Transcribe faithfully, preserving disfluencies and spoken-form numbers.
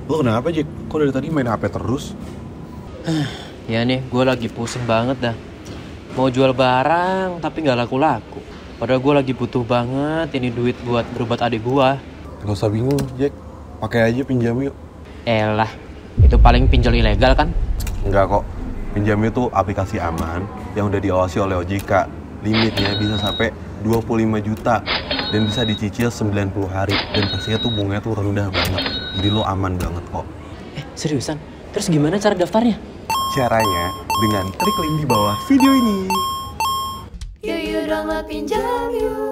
Lo kenapa, Jack? Kok dari tadi main H P terus? Ya nih, gue lagi pusing banget dah. Mau jual barang tapi nggak laku-laku. Padahal gue lagi butuh banget ini duit buat berobat adik gue. Gak usah bingung, Jack. Pakai aja pinjam yuk. Elah, itu paling pinjol ilegal kan? Enggak kok. Pinjam itu aplikasi aman yang udah diawasi oleh O J K. Limitnya bisa sampai dua puluh lima juta dan bisa dicicil sembilan puluh hari, dan pastinya tuh bunganya tuh rendah banget. Jadi lo aman banget kok. Eh, seriusan? Terus gimana cara daftarnya? Caranya dengan klik link di bawah video ini. Yuk yuk download pinjam yuk.